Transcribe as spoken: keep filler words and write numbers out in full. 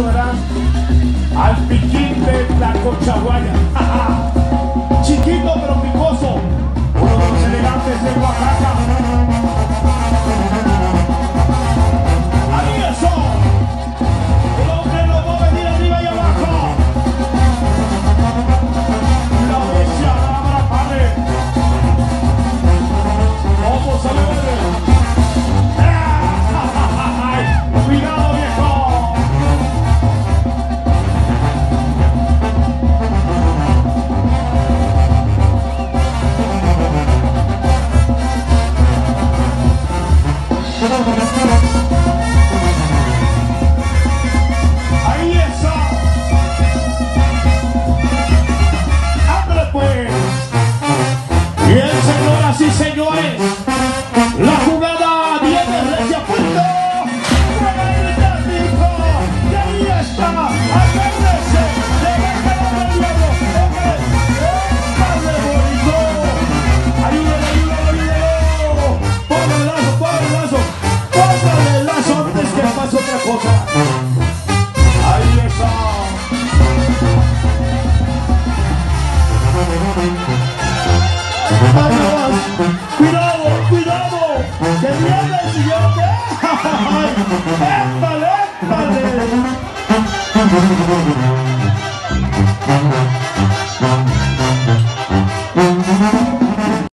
mucho, ¿verdad? Al piquín de la Cochaguaya. Chiquito pero picoso. Uno de los elegantes de Oaxaca. Ahí eso. El hombre no va a venir arriba y abajo. La bestia, la padre. Vamos a ver. Cuidado, viejo. Ahí está. Ándale pues. Bien, señoras y señores, la jugada viene recia punto. Y ahí está. Agárrese. Déjala del diablo. ¡Échale, bonito! Ayúdale, ayúdale, ayúdale. Póngale el lazo, póngale el lazo. Póngale el lazo antes que pase otra cosa. Ahí está. Cuidado, cuidado, que viene el siguiente. ¡Épale, épale!